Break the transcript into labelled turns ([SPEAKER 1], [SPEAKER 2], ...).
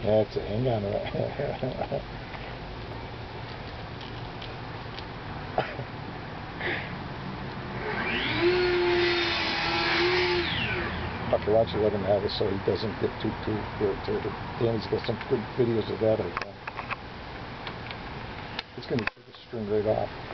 [SPEAKER 1] That's it. Hang on. Right. Have to watch it, let him have it so he doesn't get too irritated. Danny's got some good videos of that, I think. It's going to take the string right off.